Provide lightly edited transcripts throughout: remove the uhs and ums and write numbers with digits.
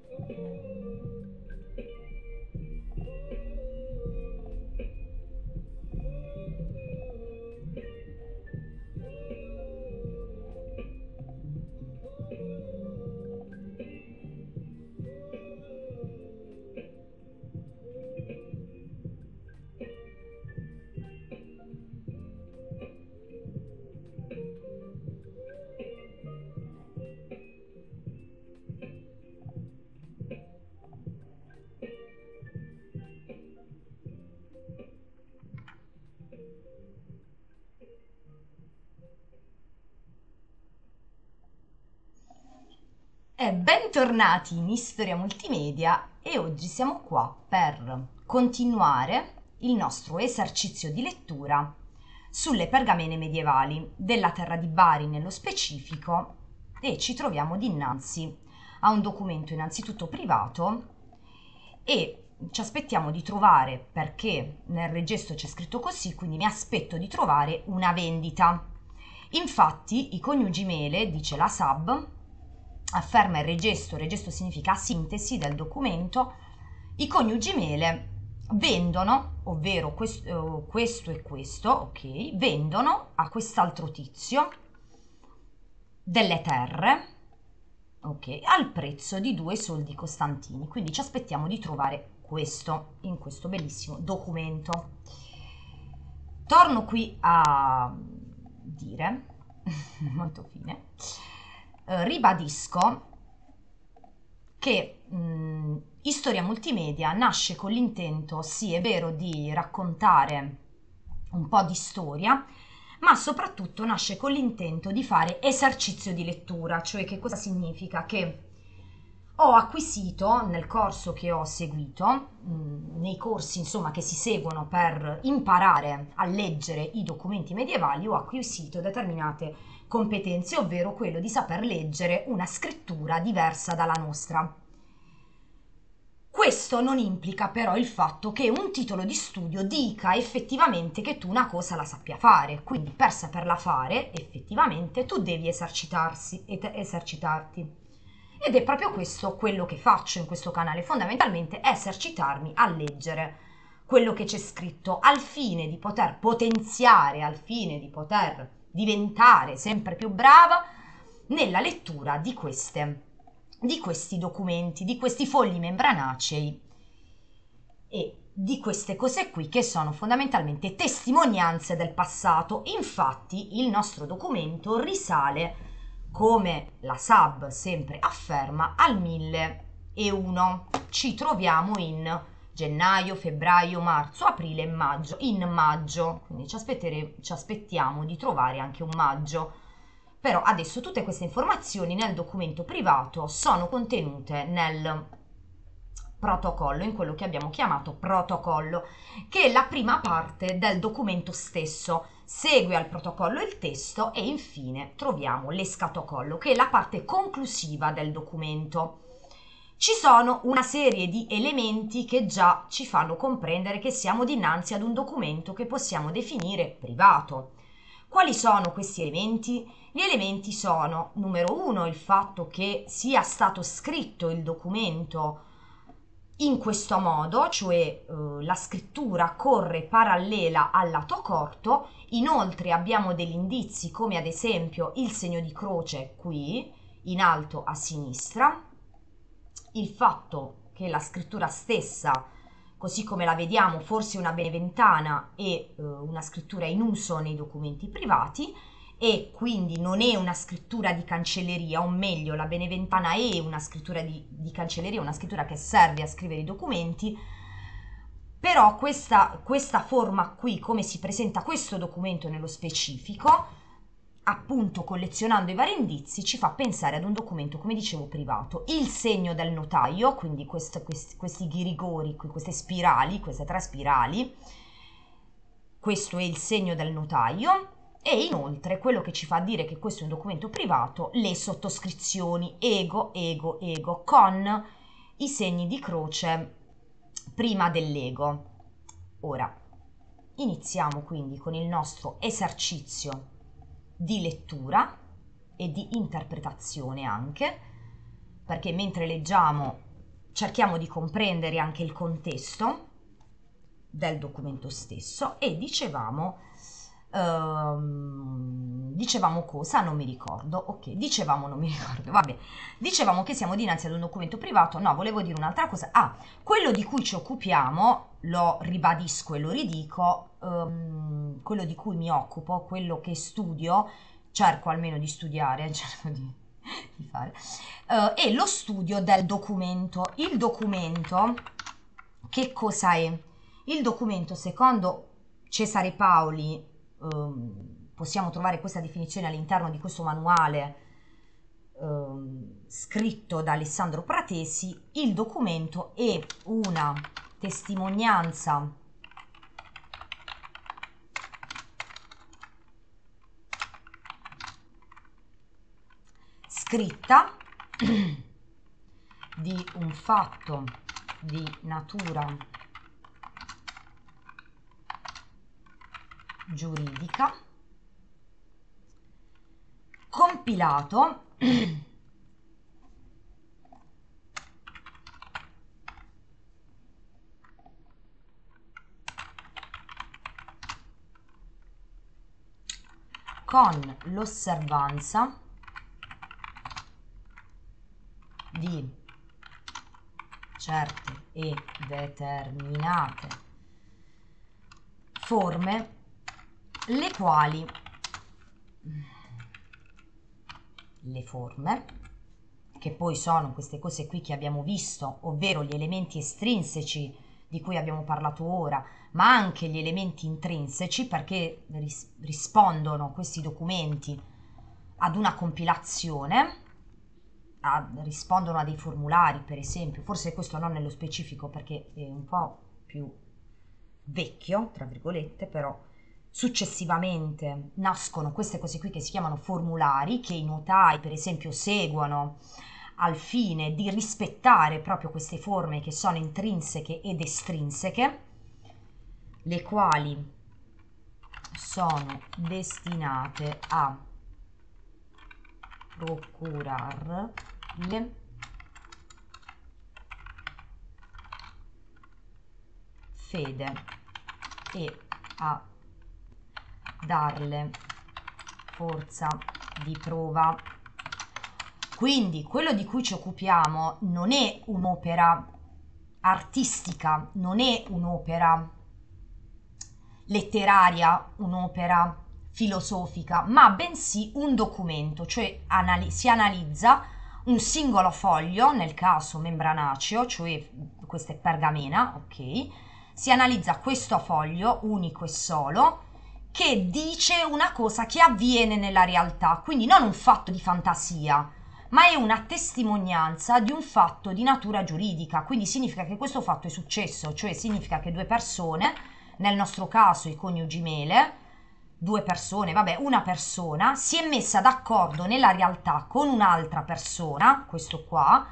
E bentornati in Istoria Multimedia e oggi siamo qua per continuare il nostro esercizio di lettura sulle pergamene medievali della terra di Bari nello specifico, e ci troviamo dinanzi a un documento innanzitutto privato e ci aspettiamo di trovare, perché nel regesto c'è scritto così, quindi mi aspetto di trovare una vendita. Infatti i coniugi Mele, dice la SAB, afferma il regesto significa sintesi del documento, i coniugi Mele vendono, ovvero questo e questo, ok, vendono a quest'altro tizio delle terre, ok, al prezzo di 2 soldi costantini. Quindi ci aspettiamo di trovare questo in questo bellissimo documento. Torno qui a dire, molto fine, ribadisco che Istoria Multimedia nasce con l'intento, sì è vero, di raccontare un po' di storia, ma soprattutto nasce con l'intento di fare esercizio di lettura. Cioè, che cosa significa? Che ho acquisito nel corso che ho seguito, nei corsi insomma che si seguono per imparare a leggere i documenti medievali, ho acquisito determinate competenze, ovvero quello di saper leggere una scrittura diversa dalla nostra. Questo non implica però il fatto che un titolo di studio dica effettivamente che tu una cosa la sappia fare, quindi per saperla fare effettivamente tu devi esercitarti. Ed è proprio questo quello che faccio in questo canale, fondamentalmente esercitarmi a leggere quello che c'è scritto al fine di poter potenziare, al fine di poter diventare sempre più brava nella lettura di questi documenti, di questi fogli membranacei e di queste cose qui che sono fondamentalmente testimonianze del passato. Infatti il nostro documento risale, come la SAB sempre afferma, al 1001. Ci troviamo in gennaio, febbraio, marzo, aprile e maggio. In maggio, quindi ci aspettiamo di trovare anche un maggio. Però adesso tutte queste informazioni nel documento privato sono contenute nel protocollo, in quello che abbiamo chiamato protocollo, che è la prima parte del documento stesso. Segue al protocollo il testo e infine troviamo l'escatocollo, che è la parte conclusiva del documento. Ci sono una serie di elementi che già ci fanno comprendere che siamo dinanzi ad un documento che possiamo definire privato. Quali sono questi elementi? Gli elementi sono, numero 1, il fatto che sia stato scritto il documento in questo modo, cioè la scrittura corre parallela al lato corto. Inoltre abbiamo degli indizi come ad esempio il segno di croce qui in alto a sinistra, il fatto che la scrittura stessa, così come la vediamo, forse una beneventana, è una scrittura in uso nei documenti privati e quindi non è una scrittura di cancelleria, o meglio la beneventana è una scrittura di cancelleria, una scrittura che serve a scrivere i documenti. Però questa forma qui, come si presenta questo documento nello specifico, appunto collezionando i vari indizi, ci fa pensare ad un documento, come dicevo, privato. Il segno del notaio, quindi questi ghirigori, queste spirali, queste 3 spirali, questo è il segno del notaio. E inoltre quello che ci fa dire che questo è un documento privato, le sottoscrizioni ego, ego, ego, con i segni di croce prima dell'ego. Ora, iniziamo quindi con il nostro esercizio di lettura e di interpretazione anche, perché mentre leggiamo cerchiamo di comprendere anche il contesto del documento stesso e dicevamo cosa? Non mi ricordo, ok, non mi ricordo, vabbè, dicevamo che siamo dinanzi ad un documento privato, no, volevo dire un'altra cosa, quello di cui ci occupiamo, lo ribadisco e lo ridico, quello di cui mi occupo, quello che studio, cerco almeno di studiare, cerco di fare, è lo studio del documento. Il documento, che cosa è? Il documento, secondo Cesare Paoli, possiamo trovare questa definizione all'interno di questo manuale scritto da Alessandro Pratesi, il documento è una testimonianza scritta di un fatto di natura giuridica compilato con l'osservanza di certe e determinate forme, le quali le forme, che poi sono queste cose qui che abbiamo visto, ovvero gli elementi estrinseci di cui abbiamo parlato ora, ma anche gli elementi intrinseci, perché rispondono questi documenti ad una compilazione, rispondono a dei formulari, per esempio, forse questo non nello specifico perché è un po' più vecchio, tra virgolette, però successivamente nascono queste cose qui che si chiamano formulari, che i notai, per esempio, seguono al fine di rispettare proprio queste forme che sono intrinseche ed estrinseche, le quali sono destinate a procurarle fede e a darle forza di prova. Quindi quello di cui ci occupiamo non è un'opera artistica, non è un'opera letteraria, un'opera filosofica, ma bensì un documento, cioè si analizza un singolo foglio, nel caso membranaceo, cioè questa è pergamena, ok? Si analizza questo foglio unico e solo che dice una cosa che avviene nella realtà, quindi non un fatto di fantasia, ma è una testimonianza di un fatto di natura giuridica, quindi significa che questo fatto è successo, cioè significa che due persone, nel nostro caso i coniugi Mele, due persone, vabbè, una persona si è messa d'accordo nella realtà con un'altra persona, questo qua,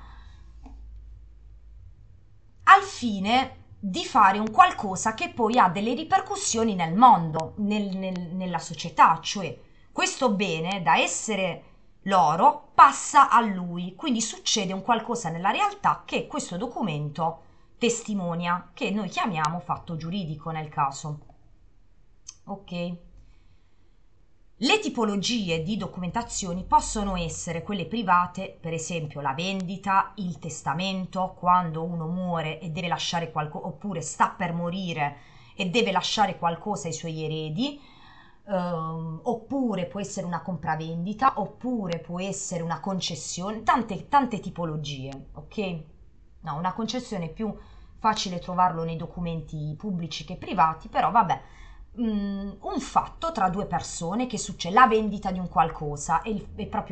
al fine di fare un qualcosa che poi ha delle ripercussioni nel mondo, nella società, cioè questo bene da essere loro passa a lui, quindi succede un qualcosa nella realtà che questo documento testimonia, che noi chiamiamo fatto giuridico nel caso. Ok? Le tipologie di documentazioni possono essere quelle private, per esempio la vendita, il testamento, quando uno muore e deve lasciare qualcosa, oppure sta per morire e deve lasciare qualcosa ai suoi eredi, oppure può essere una compravendita, oppure può essere una concessione, tante tipologie, ok? No, una concessione è più facile trovarlo nei documenti pubblici che privati, però vabbè, un fatto tra due persone che succede, la vendita di un qualcosa, è proprio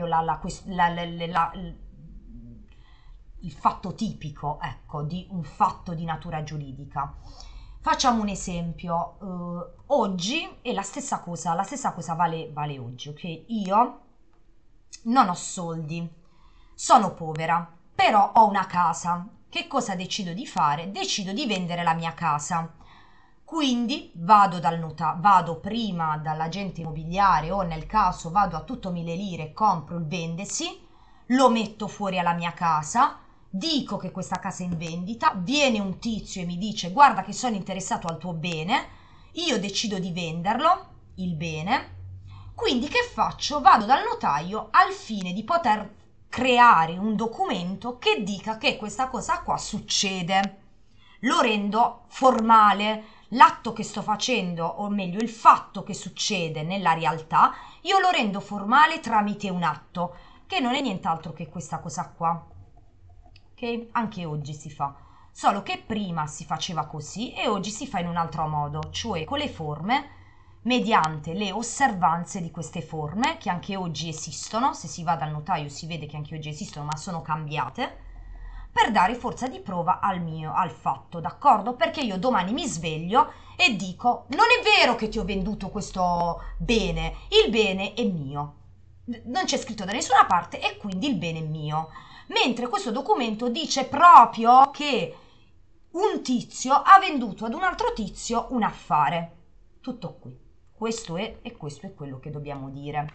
il fatto tipico, ecco, di un fatto di natura giuridica. Facciamo un esempio, oggi è la stessa cosa vale oggi, ok? Io non ho soldi, sono povera, però ho una casa. Che cosa decido di fare? Decido di vendere la mia casa. Quindi vado prima dall'agente immobiliare o nel caso vado a Tutto Mille Lire e compro il vendesi, lo metto fuori alla mia casa, dico che questa casa è in vendita, viene un tizio e mi dice guarda che sono interessato al tuo bene, io decido di venderlo, il bene, quindi che faccio? Vado dal notaio al fine di poter creare un documento che dica che questa cosa qua succede. Lo rendo formale, l'atto che sto facendo, o meglio il fatto che succede nella realtà, io lo rendo formale tramite un atto, che non è nient'altro che questa cosa qua, che anche oggi si fa, solo che prima si faceva così e oggi si fa in un altro modo, cioè con le forme, mediante le osservanze di queste forme, che anche oggi esistono, se si va dal notaio si vede che anche oggi esistono, ma sono cambiate, per dare forza di prova al fatto, d'accordo? Perché io domani mi sveglio e dico, non è vero che ti ho venduto questo bene, il bene è mio. Non c'è scritto da nessuna parte e quindi il bene è mio. Mentre questo documento dice proprio che un tizio ha venduto ad un altro tizio un affare. Tutto qui. Questo è e questo è quello che dobbiamo dire.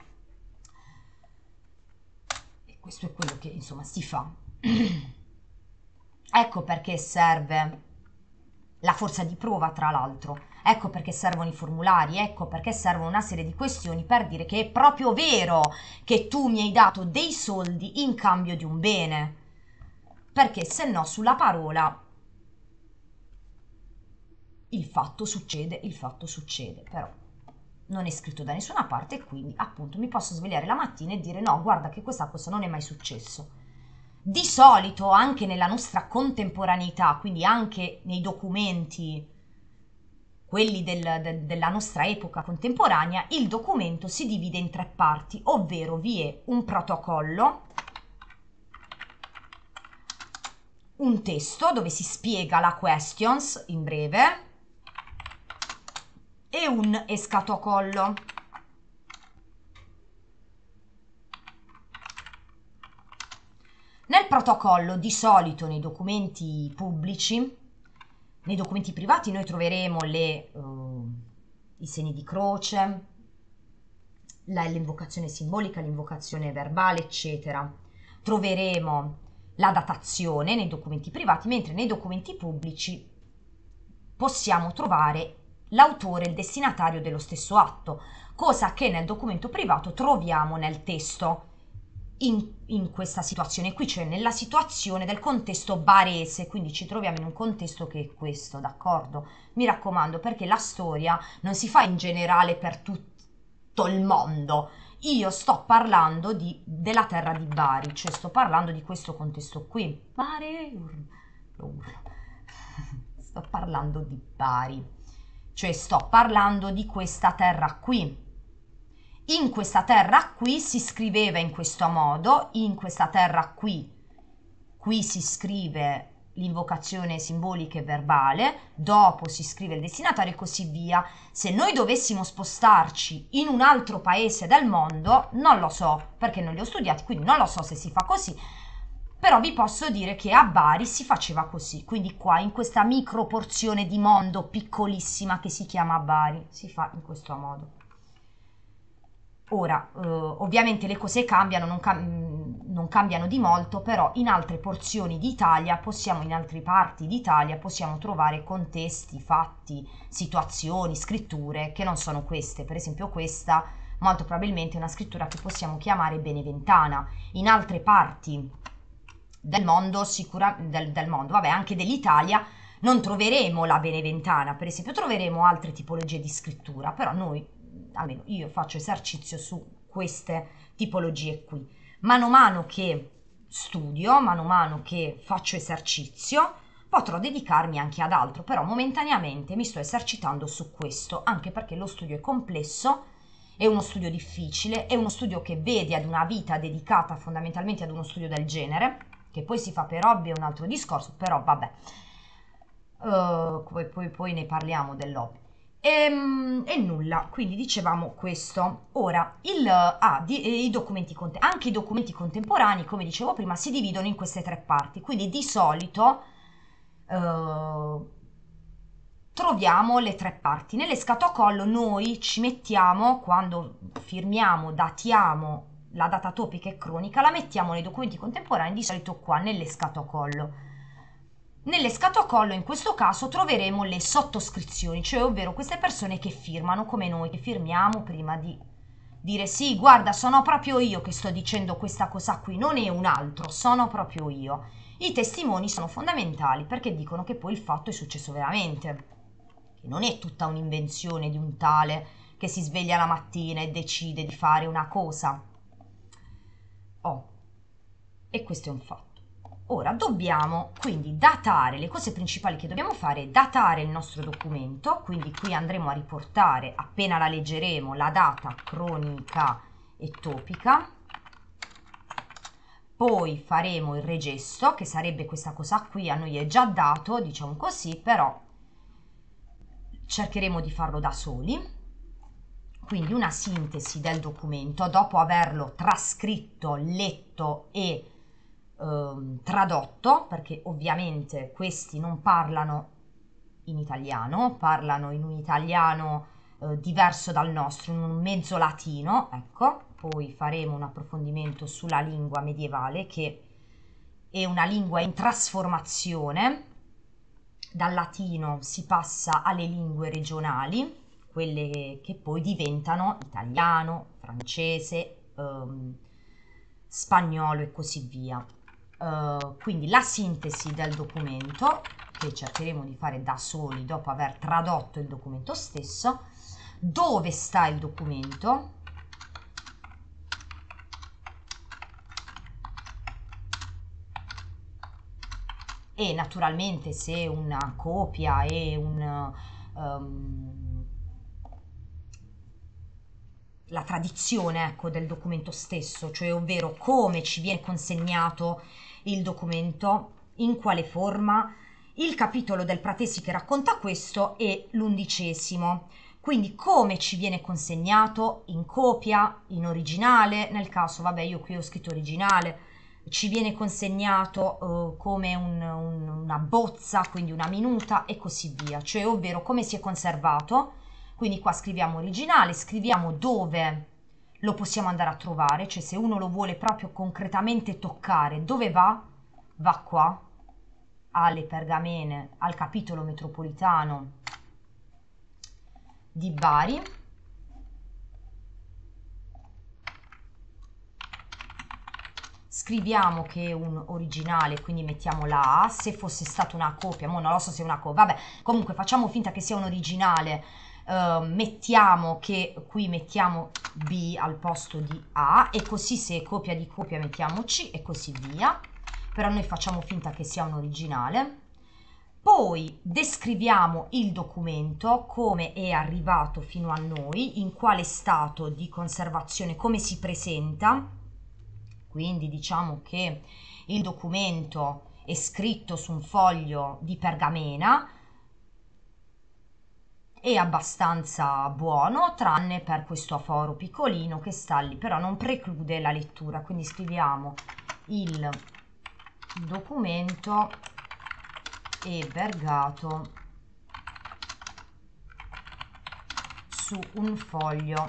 E questo è quello che insomma si fa. Ecco perché serve la forza di prova, tra l'altro. Ecco perché servono i formulari, ecco perché servono una serie di questioni per dire che è proprio vero che tu mi hai dato dei soldi in cambio di un bene. Perché se no sulla parola il fatto succede, però non è scritto da nessuna parte e quindi appunto mi posso svegliare la mattina e dire no, guarda che questa cosa non è mai successo. Di solito anche nella nostra contemporaneità, quindi anche nei documenti, quelli della nostra epoca contemporanea, il documento si divide in tre parti, ovvero vi è un protocollo, un testo dove si spiega la questions in breve e un escatocollo. Nel protocollo, di solito nei documenti pubblici, nei documenti privati noi troveremo i segni di croce, l'invocazione simbolica, l'invocazione verbale, eccetera. Troveremo la datazione nei documenti privati, mentre nei documenti pubblici possiamo trovare l'autore e il destinatario dello stesso atto, cosa che nel documento privato troviamo nel testo. In questa situazione qui, cioè nella situazione del contesto barese, quindi ci troviamo in un contesto che è questo, d'accordo? Mi raccomando, perché la storia non si fa in generale per tutto il mondo. Io sto parlando della terra di Bari, cioè sto parlando di questo contesto qui. Bari, sto parlando di Bari, cioè sto parlando di questa terra qui. In questa terra qui si scriveva in questo modo, in questa terra qui si scrive l'invocazione simbolica e verbale, dopo si scrive il destinatario e così via. Se noi dovessimo spostarci in un altro paese del mondo, non lo so, perché non li ho studiati, quindi non lo so se si fa così, però vi posso dire che a Bari si faceva così, quindi qua in questa micro porzione di mondo piccolissima che si chiama Bari, si fa in questo modo. Ora, ovviamente le cose cambiano, non cambiano di molto, però in altre porzioni d'Italia in altre parti d'Italia possiamo trovare contesti, fatti, situazioni, scritture che non sono queste. Per esempio questa molto probabilmente è una scrittura che possiamo chiamare beneventana. In altre parti del mondo, vabbè, anche dell'Italia, non troveremo la beneventana, per esempio troveremo altre tipologie di scrittura, però noi almeno io faccio esercizio su queste tipologie qui. Mano a mano che studio, mano a mano che faccio esercizio, potrò dedicarmi anche ad altro, però momentaneamente mi sto esercitando su questo, anche perché lo studio è complesso, è uno studio difficile, è uno studio che vede ad una vita dedicata fondamentalmente ad uno studio del genere, che poi si fa per hobby, è un altro discorso, però vabbè, poi ne parliamo dell'hobby. E nulla, quindi dicevamo questo. Ora, i documenti anche i documenti contemporanei, come dicevo prima, si dividono in queste tre parti. Quindi di solito troviamo le tre parti. Nell'escatocollo noi ci mettiamo, quando firmiamo, datiamo la data topica e cronica la mettiamo nei documenti contemporanei, di solito qua nelle scatocollo. Nelle scatocollo in questo caso troveremo le sottoscrizioni, cioè ovvero queste persone che firmano come noi, che firmiamo prima di dire sì, guarda, sono proprio io che sto dicendo questa cosa qui, non è un altro, sono proprio io. I testimoni sono fondamentali perché dicono che poi il fatto è successo veramente, che non è tutta un'invenzione di un tale che si sveglia la mattina e decide di fare una cosa. Oh, e questo è un fatto. Ora dobbiamo quindi datare, le cose principali che dobbiamo fare è datare il nostro documento, quindi qui andremo a riportare, appena la leggeremo, la data cronica e topica. Poi faremo il regesto, che sarebbe questa cosa qui, a noi è già dato, diciamo così, però cercheremo di farlo da soli. Quindi una sintesi del documento, dopo averlo trascritto, letto e tradotto, perché ovviamente questi non parlano in italiano, parlano in un italiano diverso dal nostro, in un mezzo latino, ecco. Poi faremo un approfondimento sulla lingua medievale, che è una lingua in trasformazione. Dal latino si passa alle lingue regionali, quelle che poi diventano italiano, francese, spagnolo e così via. Quindi la sintesi del documento, che cercheremo di fare da soli dopo aver tradotto il documento stesso. Dove sta il documento? E naturalmente se una copia è la tradizione, ecco, del documento stesso, cioè ovvero come ci viene consegnato il documento, in quale forma. Il capitolo del Pratesi che racconta questo è l'11°, quindi come ci viene consegnato, in copia, in originale, nel caso, vabbè, io qui ho scritto originale, ci viene consegnato come una bozza, quindi una minuta e così via, cioè ovvero come si è conservato. Quindi qua scriviamo originale, scriviamo dove lo possiamo andare a trovare, cioè se uno lo vuole proprio concretamente toccare, dove va? Va qua, alle pergamene, al capitolo metropolitano di Bari. Scriviamo che è un originale, quindi mettiamo la A. Se fosse stata una copia, mo non lo so se è una copia, vabbè, comunque facciamo finta che sia un originale, mettiamo che qui mettiamo B al posto di A, e così se è copia di copia mettiamo C e così via, però noi facciamo finta che sia un originale. Poi descriviamo il documento, come è arrivato fino a noi, in quale stato di conservazione, come si presenta. Quindi diciamo che il documento è scritto su un foglio di pergamena, è abbastanza buono, tranne per questo aforo piccolino che sta lì, però non preclude la lettura. Quindi scriviamo il documento è vergato su un foglio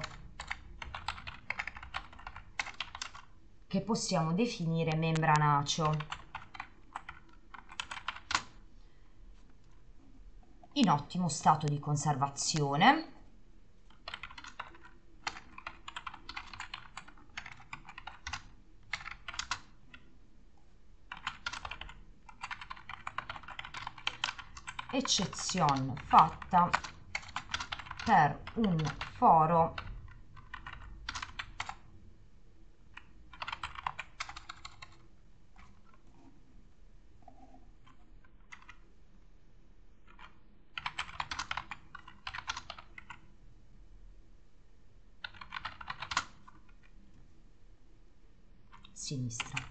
che possiamo definire membranaceo, in ottimo stato di conservazione. Eccezione fatta per un foro sinistra.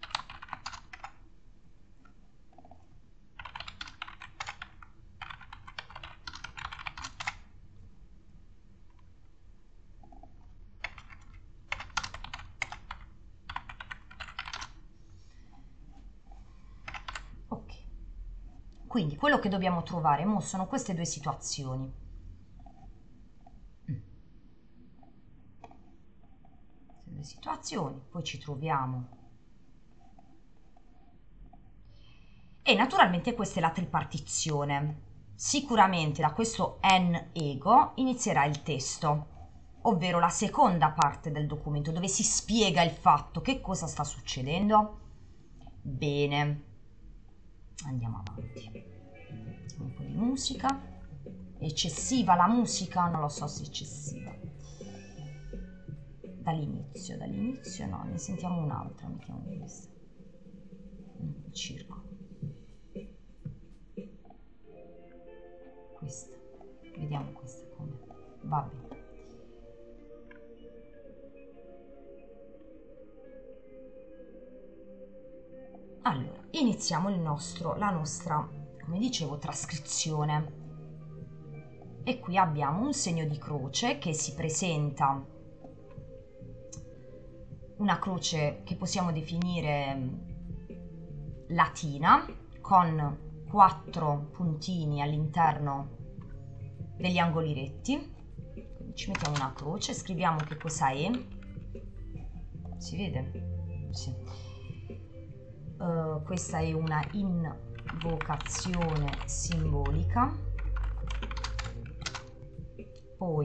Ok, quindi quello che dobbiamo trovare mo sono queste due situazioni. Se delle situazioni, poi ci troviamo. E naturalmente questa è la tripartizione. Sicuramente da questo n ego inizierà il testo, ovvero la seconda parte del documento dove si spiega il fatto, che cosa sta succedendo. Bene, andiamo avanti. Un po' di musica. Eccessiva la musica? Non lo so se è eccessiva. Dall'inizio no, ne sentiamo un'altra, mettiamo questa. Il circo. Questa, vediamo questa come va bene. Allora, iniziamo la nostra, come dicevo, trascrizione. E qui abbiamo un segno di croce che si presenta, una croce che possiamo definire latina, con 4 puntini all'interno degli angoli retti. Quindi ci mettiamo una croce, scriviamo che cosa è. Si vede? Sì. Questa è una invocazione simbolica. Poi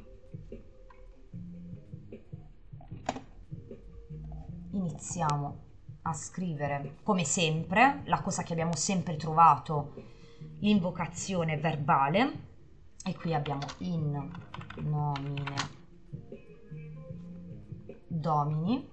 iniziamo a scrivere, come sempre, la cosa che abbiamo sempre trovato, l'invocazione verbale. E qui abbiamo in nomine Domini.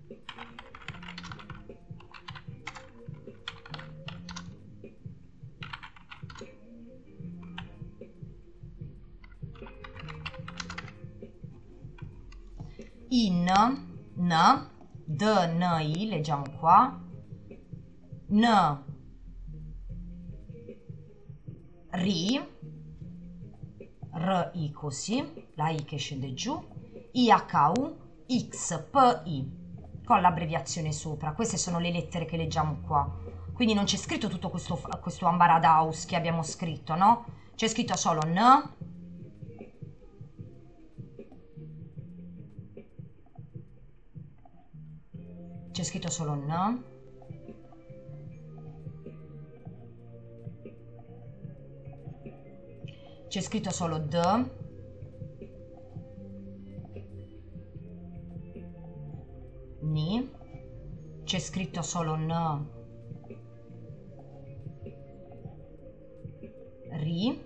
In, n, d, n, i, leggiamo qua, n, ri, r, i così, la i che scende giù, i, h, u, x, p, i, con l'abbreviazione sopra. Queste sono le lettere che leggiamo qua. Quindi non c'è scritto tutto questo ambaradaus che abbiamo scritto, no? C'è scritto solo n, c'è scritto solo n, c'è scritto solo d, ni, c'è scritto solo n, ri,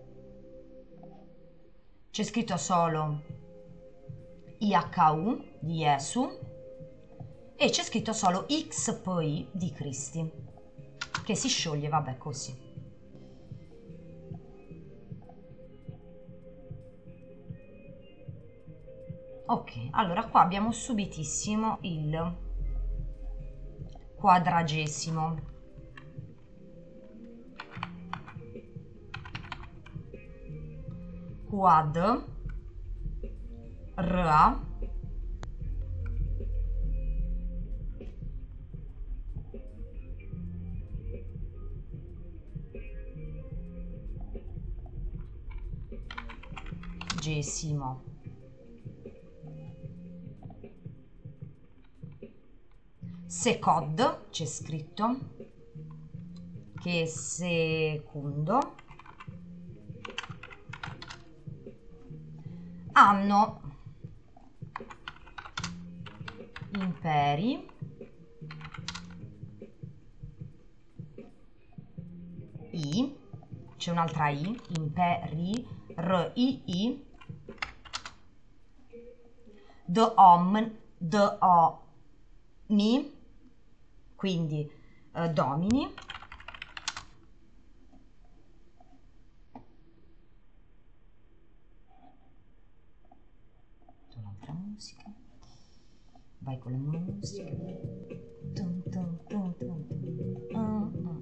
c'è scritto solo IHU di Gesù e c'è scritto solo XPI di Cristi, che si scioglie, vabbè, così. Ok, allora qua abbiamo subitissimo il 40°. Quad, ra, gesimo. Secod, c'è scritto, che è secondo. Anno, imperi, i, c'è un'altra i, imperi, r, i, domi, quindi domini, un'altra musica, vai con la musica, tum, tum, tum, tum, tum.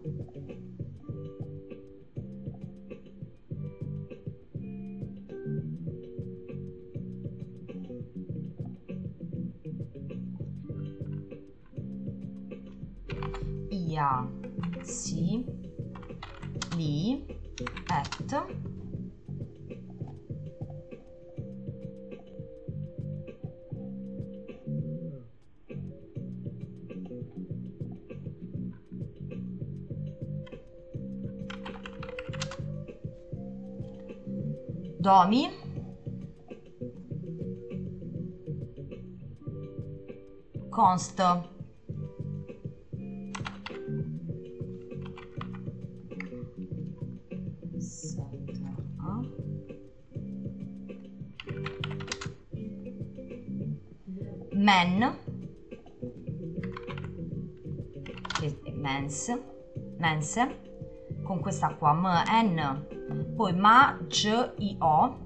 Ia, si, li, et, domi, const men, mense, con questa qua mn, poi magio,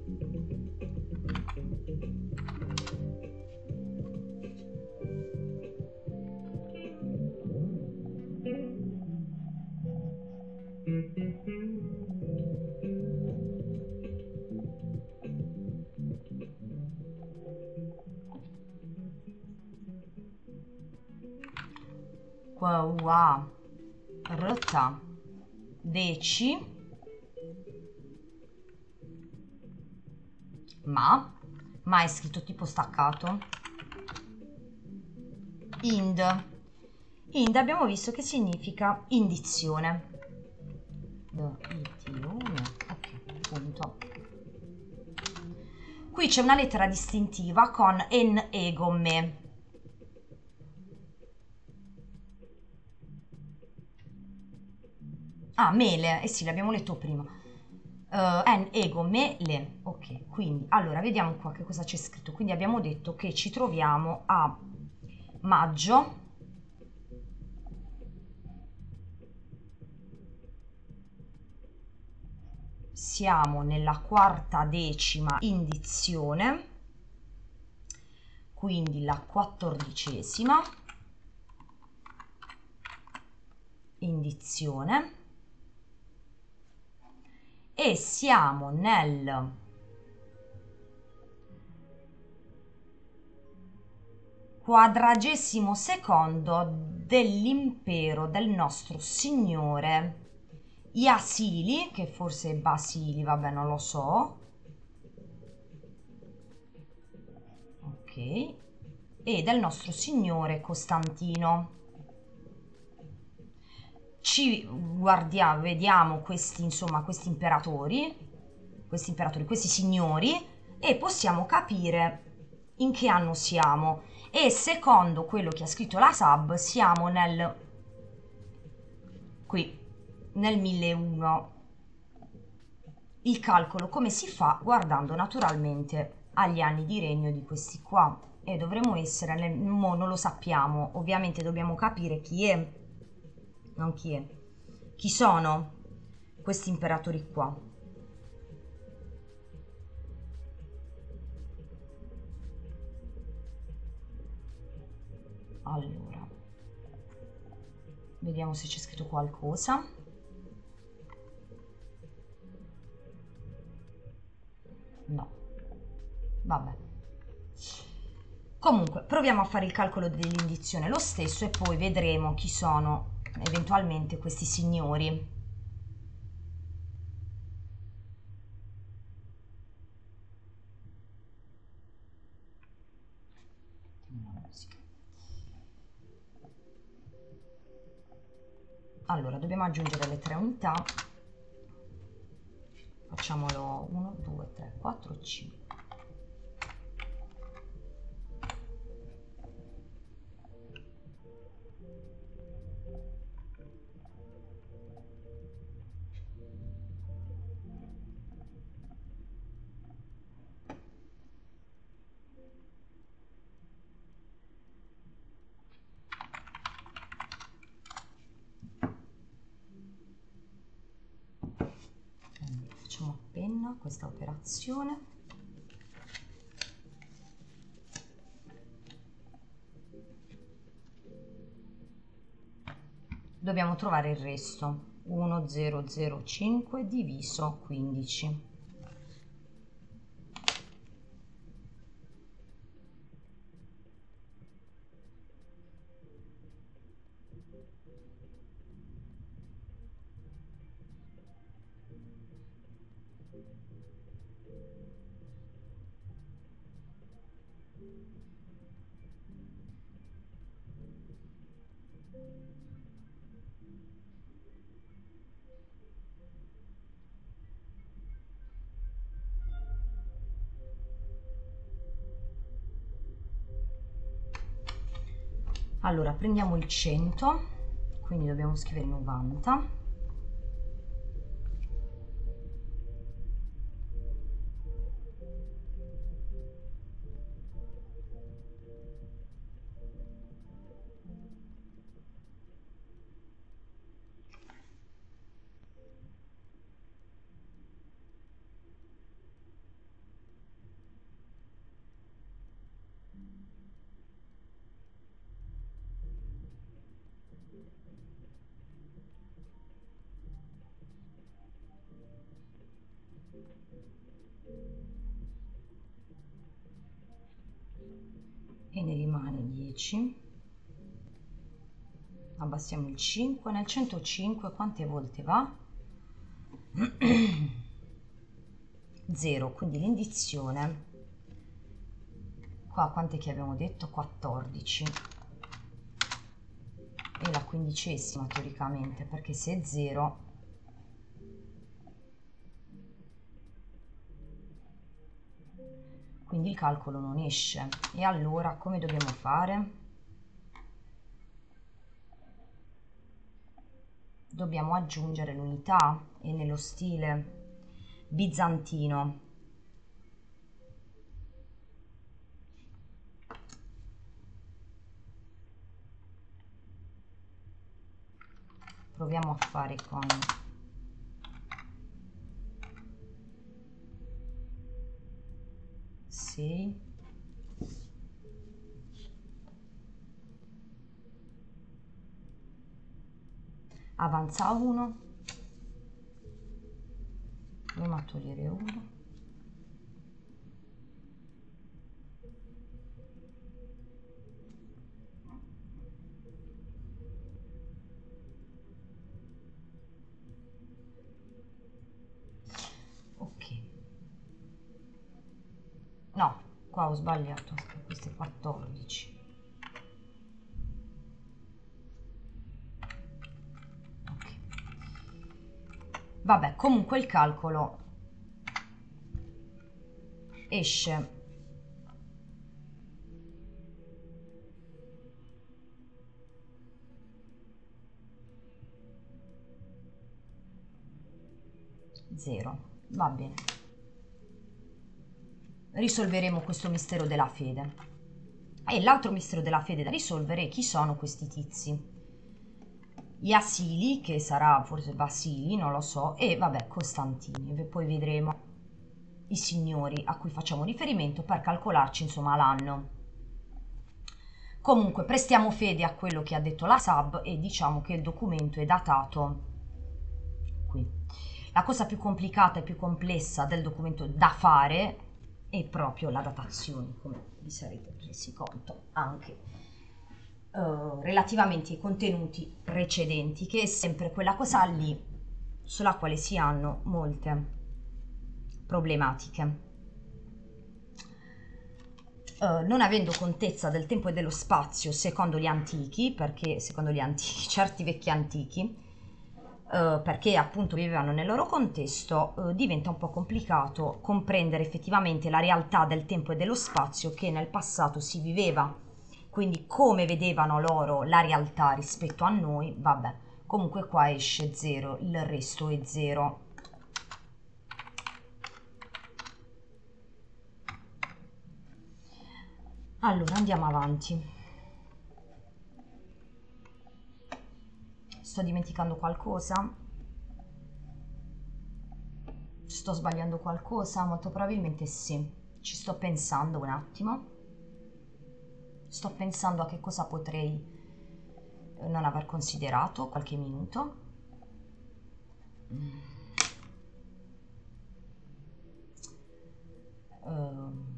qua rta deci, ma è scritto tipo staccato, ind abbiamo visto che significa indizione, ok, punto. Qui c'è una lettera distintiva con en ego me. Ah, mele, eh sì, l'abbiamo letto prima. En ego me le. Ok, quindi, allora, vediamo qua che cosa c'è scritto. Quindi abbiamo detto che ci troviamo a maggio. Siamo nella quarta decima indizione, quindi la 14ª indizione, e siamo nel quadragesimo secondo dell'impero del nostro signore Iasili, che forse è Basili, vabbè, non lo so. Ok. E del nostro signore Costantino. Ci guardiamo, vediamo questi, insomma, questi imperatori, questi signori, e possiamo capire in che anno siamo. E secondo quello che ha scritto la SAB siamo qui, nel 1001. Il calcolo come si fa? Guardando naturalmente agli anni di regno di questi qua, e dovremmo essere non lo sappiamo, ovviamente dobbiamo capire chi è, non chi è, chi sono questi imperatori qua. Allora, vediamo se c'è scritto qualcosa. No, vabbè. Comunque, proviamo a fare il calcolo dell'indizione lo stesso e poi vedremo chi sono eventualmente questi signori. Allora, dobbiamo aggiungere le 3 unità. Facciamolo 1, 2, 3, 4, 5. Facciamo appena questa operazione. Dobbiamo trovare il resto. 1005 diviso 15. Allora prendiamo il 100, quindi dobbiamo scrivere 90. E ne rimane 10. Abbassiamo il 5. Nel 105 quante volte va? 0, quindi l'indizione qua quante che abbiamo detto? 14, e la quindicesima teoricamente, perché se è 0 quindi il calcolo non esce. E allora come dobbiamo fare? Dobbiamo aggiungere l'unità, e nello stile bizantino. Proviamo a fare con 6, avanza 1, proviamo a togliere 1, ok, no, qua ho sbagliato, questo è 14. Ok, vabbè, comunque il calcolo esce. Zero, va bene. Risolveremo questo mistero della fede. E l'altro mistero della fede da risolvere è chi sono questi tizi. Gli Asili, che sarà forse Basili, non lo so, e vabbè, Costantini. E poi vedremo i signori a cui facciamo riferimento per calcolarci insomma l'anno. Comunque prestiamo fede a quello che ha detto la SAB e diciamo che il documento è datato qui. La cosa più complicata e più complessa del documento da fare è proprio la datazione, come vi sarete resi conto anche relativamente ai contenuti precedenti, che è sempre quella cosa lì sulla quale si hanno molte problematiche. Non avendo contezza del tempo e dello spazio secondo gli antichi, perché secondo gli antichi, certi vecchi antichi, perché appunto vivevano nel loro contesto, diventa un po' complicato comprendere effettivamente la realtà del tempo e dello spazio che nel passato si viveva, quindi come vedevano loro la realtà rispetto a noi, vabbè, comunque qua esce 0, il resto è 0. Allora andiamo avanti. Sto dimenticando qualcosa? Sto sbagliando qualcosa? Molto probabilmente sì. Ci sto pensando un attimo. Sto pensando a che cosa potrei non aver considerato, qualche minuto. Ehm,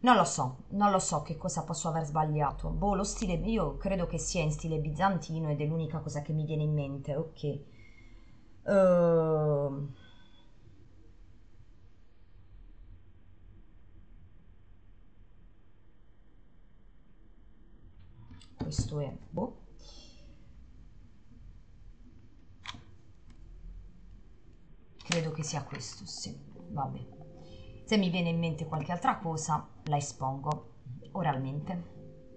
non lo so che cosa posso aver sbagliato. Boh, lo stile, io credo che sia in stile bizantino ed è l'unica cosa che mi viene in mente, ok. Ehm, questo è, boh. Credo che sia questo, sì, vabbè. Se mi viene in mente qualche altra cosa, la espongo oralmente.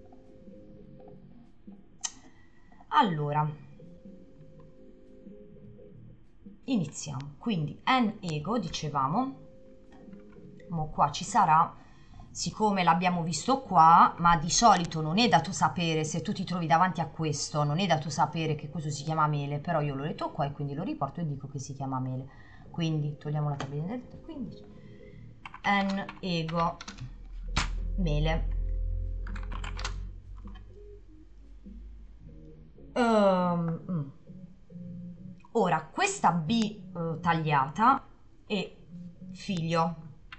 Allora, iniziamo. Quindi, en ego, dicevamo, mo qua ci sarà, siccome l'abbiamo visto qua, ma di solito non è dato sapere, se tu ti trovi davanti a questo, non è dato sapere che questo si chiama mele, però io l'ho letto qua e quindi lo riporto e dico che si chiama mele. Quindi, togliamo la tabellina del 15. En ego mele. Um, Ora, questa B tagliata è figlio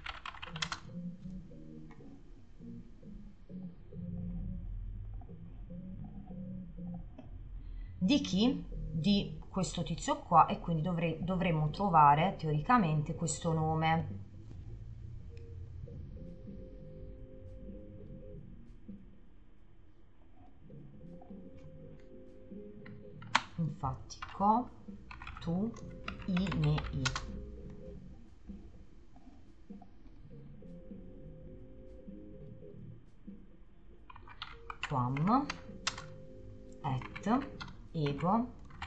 di chi? Di questo tizio qua e quindi dovremmo trovare teoricamente questo nome. Infatti, co, tu, i, ne, i. Quam, et, ego,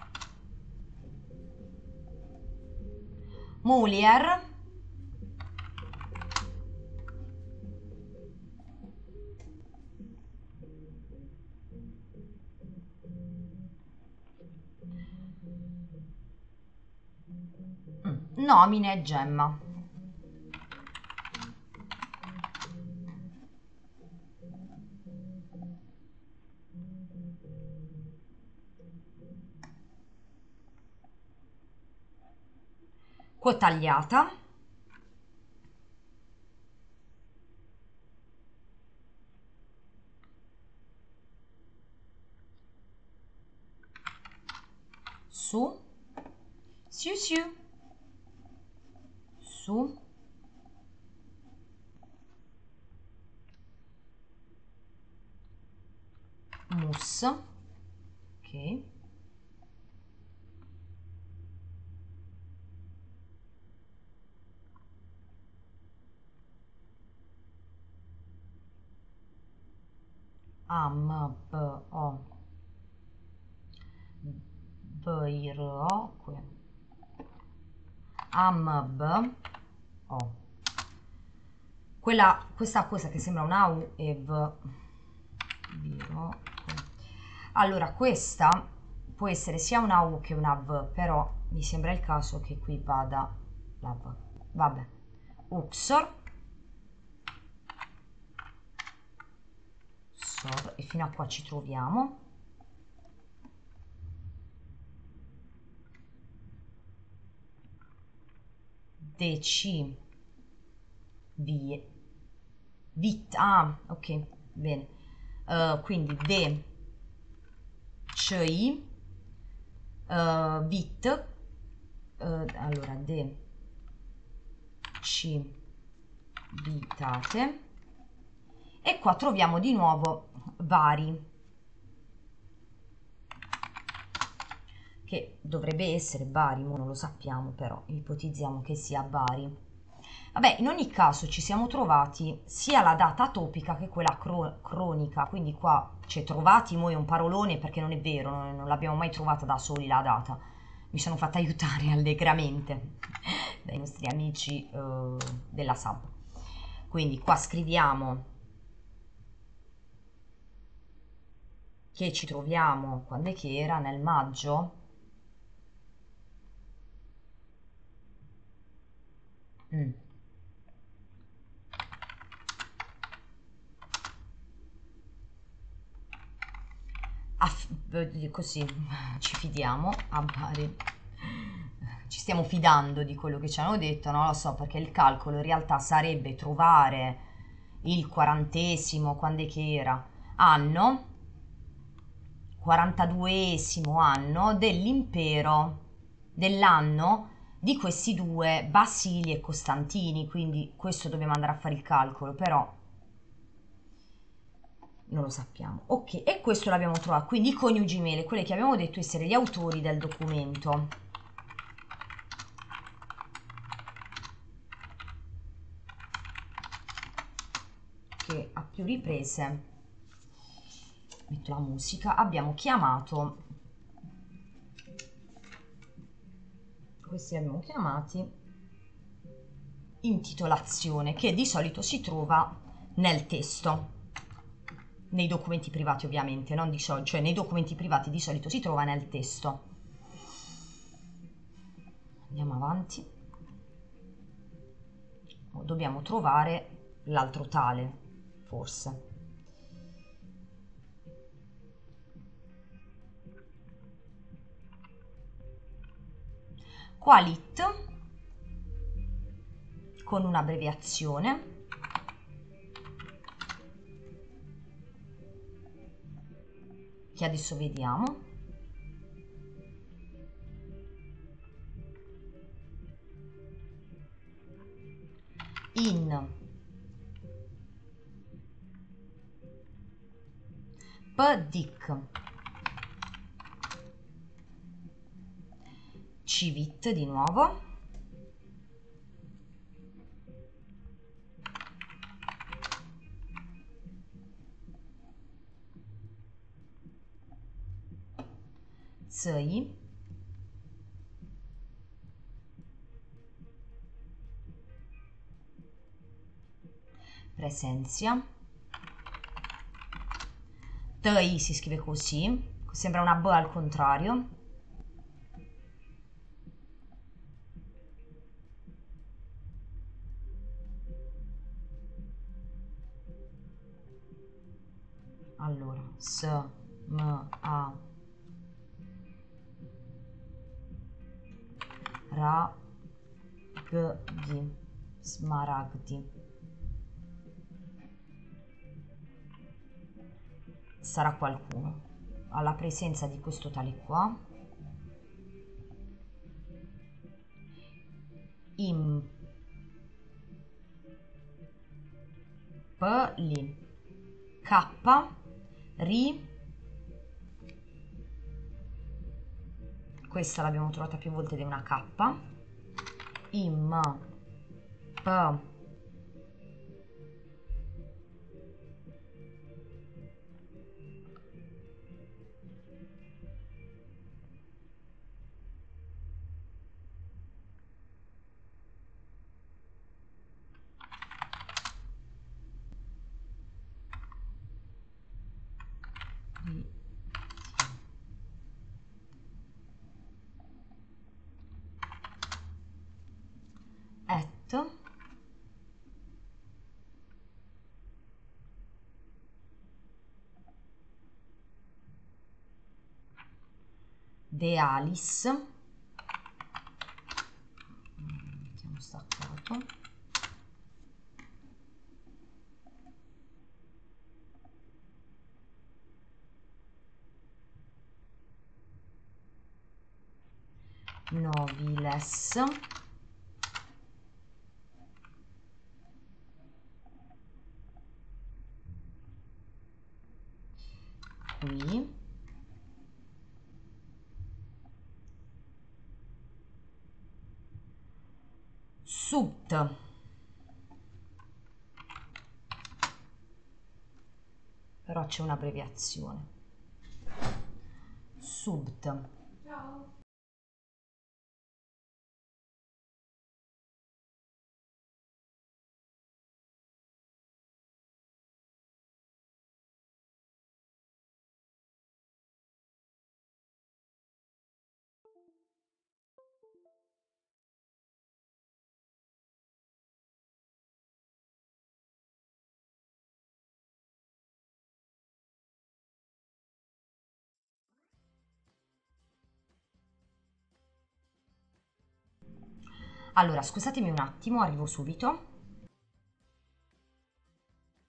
mulier, nomine e gemma. Cotagliata. Su, siu siu, su, mus, ok, am, b, o, b, ir, o, am, b, o. Questa cosa che sembra un AU e V. Viro. Allora, questa può essere sia una U che una V, però mi sembra il caso che qui vada la V. Vabbè. Uxor. Sor. E fino a qua ci troviamo. Deci. Vie. Vit. Ah, ok, bene. Quindi de. Ci. Vit. Allora, de. Ci. Vitate. E qua troviamo di nuovo vari, che dovrebbe essere bari, ma non lo sappiamo, però ipotizziamo che sia bari. Vabbè, in ogni caso ci siamo trovati sia la data topica che quella cronica, quindi qua c'è trovati, mo è un parolone perché non è vero, non l'abbiamo mai trovata da soli la data. Mi sono fatta aiutare allegramente dai nostri amici della SAB. Quindi qua scriviamo che ci troviamo, quando è che era? Nel maggio? Così ci fidiamo a Bari. Ci stiamo fidando di quello che ci hanno detto, non lo so, perché il calcolo in realtà sarebbe trovare il 40esimo, quando è che era? Anno, 42esimo anno dell'impero, dell'anno di questi due, Basili e Costantini, quindi questo dobbiamo andare a fare il calcolo, però non lo sappiamo. Ok, e questo l'abbiamo trovato, quindi i coniugi Mele, quelli che abbiamo detto essere gli autori del documento. Che a più riprese, metto la musica, abbiamo chiamato, questi abbiamo chiamati intitolazione, che di solito si trova nel testo, nei documenti privati ovviamente, non di solito, cioè nei documenti privati di solito si trova nel testo. Andiamo avanti. Dobbiamo trovare l'altro tale, forse. Qualit, con un'abbreviazione, che adesso vediamo. In pdic civit di nuovo, zei, presenza, tei si scrive così, sembra una B al contrario, allora s m a ra g di smaragdi. Sarà qualcuno alla presenza di questo tale qua. Im pli k ri, questa l'abbiamo trovata più volte ed è una K. Im p ri, et de alis, mettiamo staccato, nobiles, qui, sut, però c'è un'abbreviazione, subt. Allora, scusatemi un attimo, arrivo subito.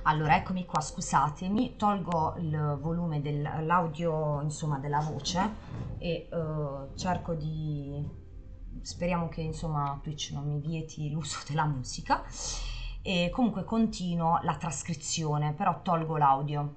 Allora, eccomi qua, scusatemi, tolgo il volume dell'audio, insomma, della voce e cerco di... Speriamo che, insomma, Twitch non mi vieti l'uso della musica. E comunque continuo la trascrizione, però tolgo l'audio.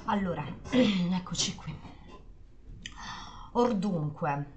Allora, eccoci qui. Or dunque,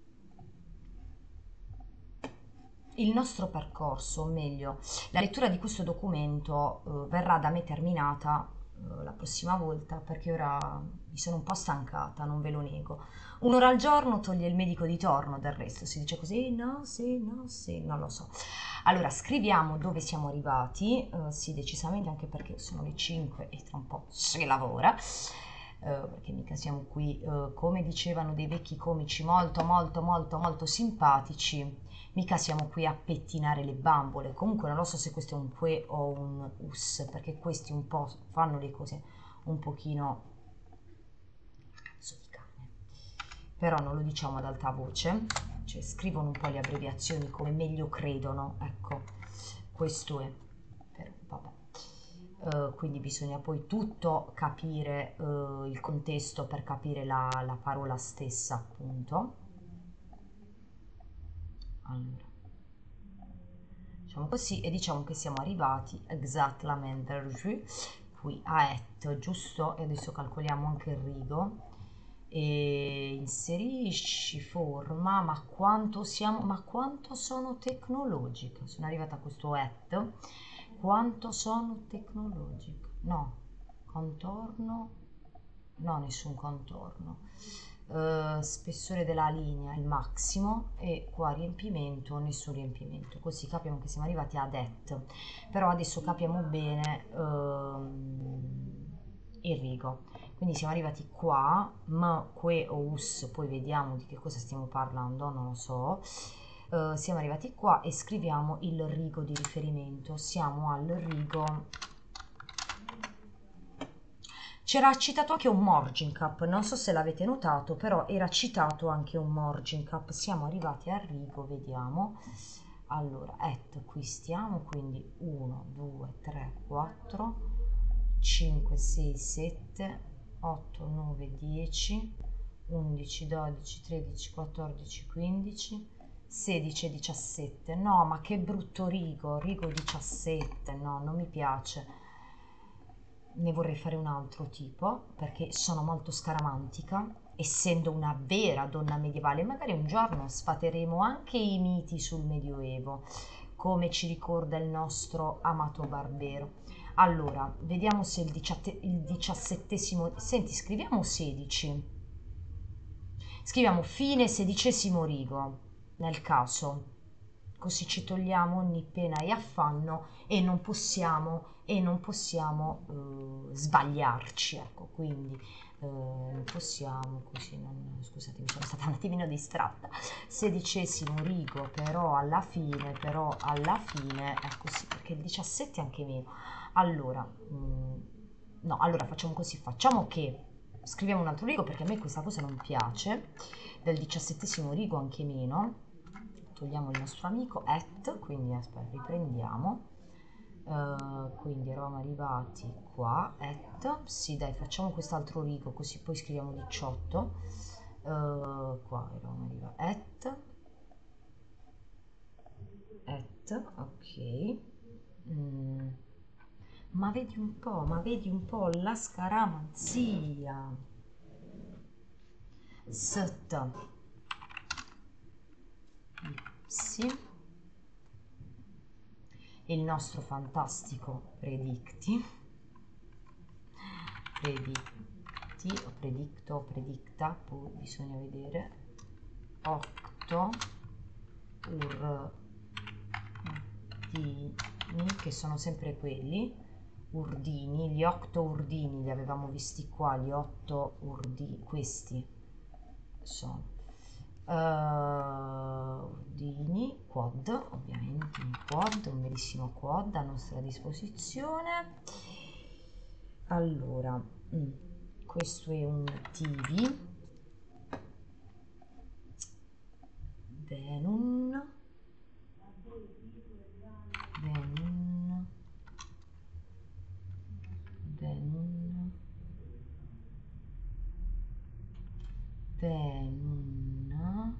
il nostro percorso, o meglio, la lettura di questo documento verrà da me terminata la prossima volta, perché ora mi sono un po' stancata, non ve lo nego. Un'ora al giorno toglie il medico di torno, del resto si dice così, no, sì, no, sì, non lo so. Allora, scriviamo dove siamo arrivati, sì, decisamente, anche perché sono le 5 e tra un po' si lavora. Perché mica siamo qui, come dicevano dei vecchi comici molto molto molto molto simpatici, mica siamo qui a pettinare le bambole. Comunque non lo so se questo è un que o un us, perché questi un po' fanno le cose un pochino cazzo di cane. Però non lo diciamo ad alta voce, cioè scrivono un po' le abbreviazioni come meglio credono, ecco, questo è. Però vabbè. Quindi bisogna poi tutto capire, il contesto per capire la parola stessa, appunto. Allora, diciamo così e diciamo che siamo arrivati exactamente qui a et, giusto? E adesso calcoliamo anche il rigo e inserisci forma, ma quanto sono tecnologica. Sono arrivata a questo et, quanto sono tecnologica. No, contorno, no, nessun contorno. Spessore della linea il massimo e qua riempimento, nessun riempimento, così capiamo che siamo arrivati ad et. Però adesso capiamo bene il rigo, quindi siamo arrivati qua, ma que o us, poi vediamo di che cosa stiamo parlando, non lo so. Siamo arrivati qua e scriviamo il rigo di riferimento, siamo al rigo. C'era citato anche un margin cap, non so se l'avete notato, però era citato anche un margin cap. Siamo arrivati al rigo, vediamo. Allora, qui stiamo, quindi 1, 2, 3, 4, 5, 6, 7, 8, 9, 10, 11, 12, 13, 14, 15, 16 e 17. No, ma che brutto rigo, rigo 17, no, non mi piace. Ne vorrei fare un altro tipo perché sono molto scaramantica, essendo una vera donna medievale. Magari un giorno sfateremo anche i miti sul Medioevo, come ci ricorda il nostro amato Barbero. Allora, vediamo se il 17esimo... Senti, scriviamo 16. Scriviamo fine XVI rigo, nel caso. Così ci togliamo ogni pena e affanno e non possiamo sbagliarci, ecco, quindi non possiamo così, scusate, mi sono stata un attimino distratta. XVI rigo, però alla fine, ecco sì, perché il 17 è anche meno. Allora, no, allora facciamo così, facciamo che scriviamo un altro rigo perché a me questa cosa non piace, del 17esimo rigo anche meno. Togliamo il nostro amico et, quindi aspetta, riprendiamo. Quindi eravamo arrivati qua, et, sì dai, facciamo quest'altro rigo così poi scriviamo 18. Qua eravamo arrivati, ok. Mm. Ma vedi un po' la scaramanzia. St, sì, il nostro fantastico predicti o predicto o predicta, poi bisogna vedere, octo urdini, che sono sempre quelli, urdini, gli otto urdini li avevamo visti qua, gli otto urdini, questi sono ordini, quad, ovviamente un quad, un bellissimo quad a nostra disposizione. Allora, questo è un TV, Denun, Denun, Denun, Denun,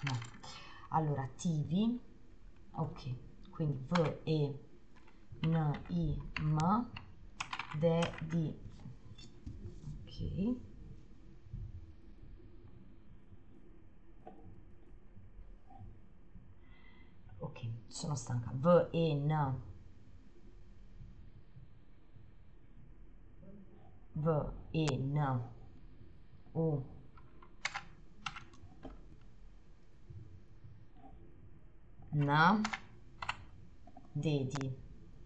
no. Allora, attivi, ok, quindi v, e, n, i, m, de, di, ok. Ok, sono stanca. V, e, n, v, e, n, u, n, dedi,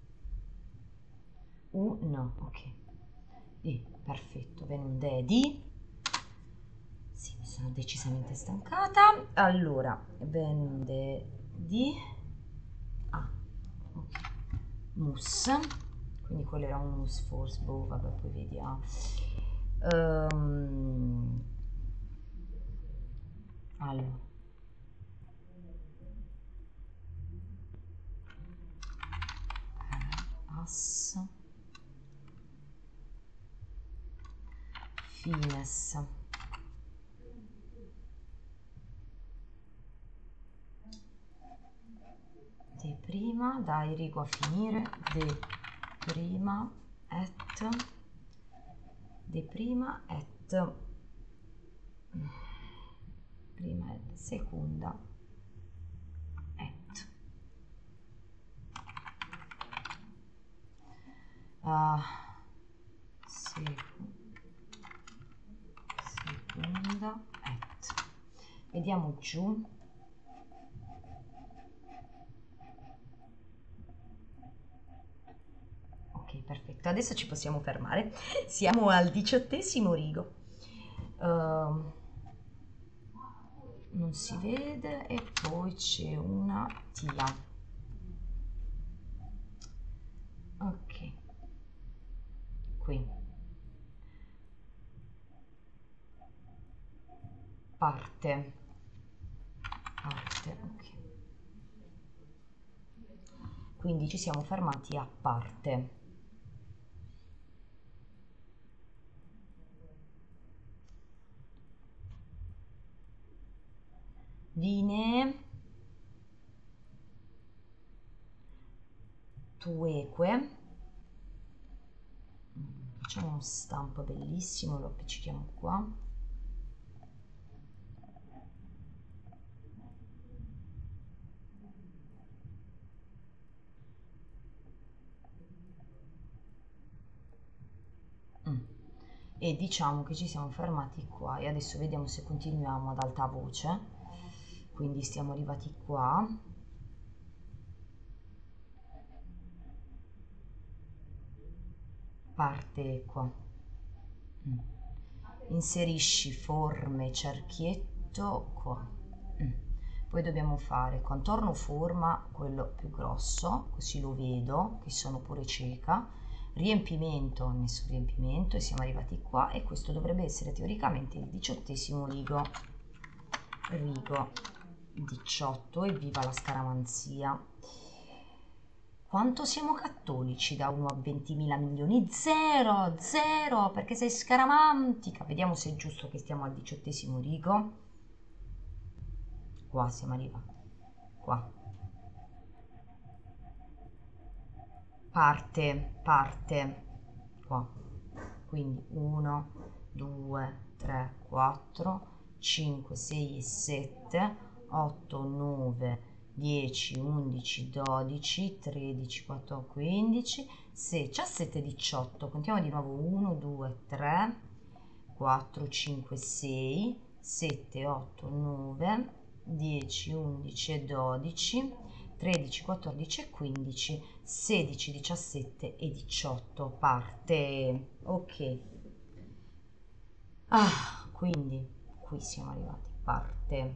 u, no, ok. E, perfetto, venundedi. Sì, mi sono decisamente stancata. Allora, venundedi. Ah, ok. Mus. Quindi quello era un mus force, boh, vabbè, poi vediamo. Allora. As. Fines. De prima, dai Rico a finire, de prima, de prima, prima e seconda, uh, seconda, vediamo giù. Ok, perfetto, adesso ci possiamo fermare. Siamo al 18° rigo. Non si vede e poi c'è una tia. Ok, qui. Parte, ok. Quindi ci siamo fermati a parte. Vine, tueque. Facciamo uno stampo bellissimo, lo appiccichiamo qua. E diciamo che ci siamo fermati qua e adesso vediamo se continuiamo ad alta voce. Quindi stiamo arrivati qua. Parte qua. Inserisci forme cerchietto qua. Poi dobbiamo fare contorno forma, quello più grosso, così lo vedo che sono pure cieca. Riempimento, ho messo riempimento e siamo arrivati qua e questo dovrebbe essere teoricamente il 18° rigo. Rigo 18, evviva la scaramanzia. Quanto siamo cattolici da 1 a 20.000 milioni? 0, 0, perché sei scaramantica. Vediamo se è giusto che stiamo al 18° rigo. Qua siamo arrivati. Qua. Parte. Qua. Quindi 1, 2, 3, 4, 5, 6 e 7, 8, 9, 10, 11, 12, 13, 14, 15, 16, 17, 18. Contiamo di nuovo 1, 2, 3, 4, 5, 6, 7, 8, 9, 10, 11 e 12, 13, 14 e 15, 16, 17 e 18. Parte. Ok. Quindi qui siamo arrivati. Parte.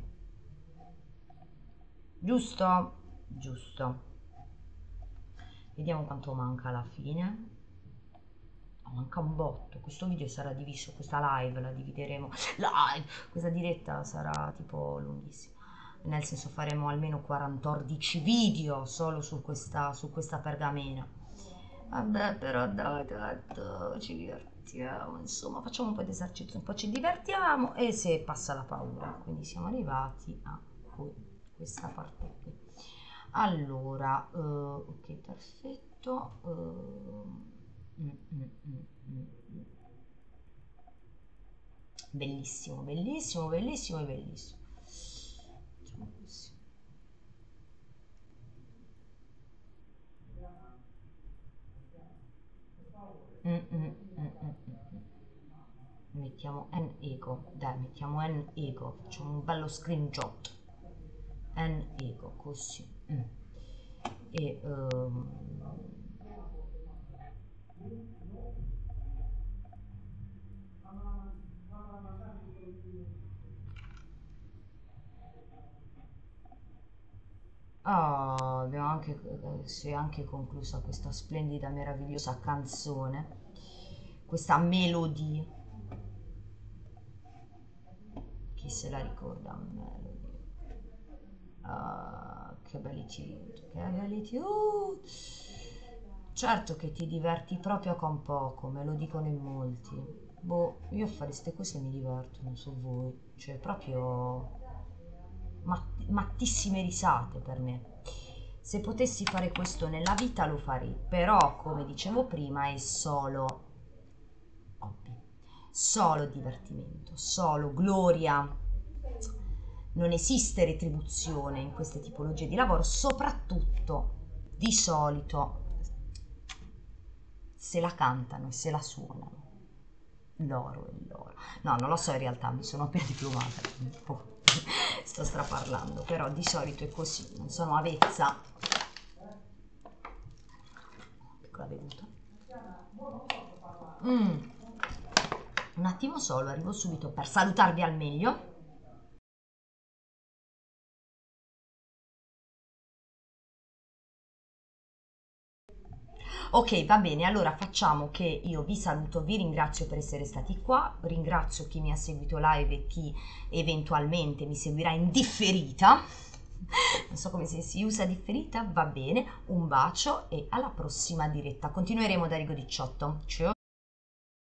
Giusto? Giusto. Vediamo quanto manca alla fine. Manca un botto. Questo video sarà diviso, questa live la divideremo. Questa diretta sarà tipo lunghissima. Nel senso faremo almeno 14 video solo su questa pergamena. Vabbè, però dai, ci divertiamo, insomma, facciamo un po' di esercizio, un po' ci divertiamo e se passa la paura. Quindi siamo arrivati a questa parte qui. Allora, ok, perfetto. Bellissimo, bellissimo, bellissimo e bellissimo. Facciamo così. Mettiamo n ego, dai, mettiamo n ego, facciamo un bello screenshot. N ego, così. E abbiamo anche, si è anche conclusa questa splendida, meravigliosa canzone, questa melodia. Chi se la ricorda? Melody. Che bellitude, che bellitude. Certo che ti diverti proprio con poco, me lo dicono in molti. Boh, io a fare queste cose mi diverto, non so voi. Cioè, proprio mattissime risate per me. Se potessi fare questo nella vita lo farei, però come dicevo prima è solo hobby, solo divertimento, solo gloria. Non esiste retribuzione in queste tipologie di lavoro, soprattutto di solito se la cantano e se la suonano. L'oro e l'oro. No, non lo so in realtà, mi sono appena diplomata, sto straparlando, però di solito è così, non sono avvezza. Piccola bevuta. Un attimo solo, arrivo subito per salutarvi al meglio. Ok, va bene, allora facciamo che io vi saluto, vi ringrazio per essere stati qua, ringrazio chi mi ha seguito live e chi eventualmente mi seguirà in differita, non so come si usa differita, va bene, un bacio e alla prossima diretta, continueremo da Rigo 18, ciao!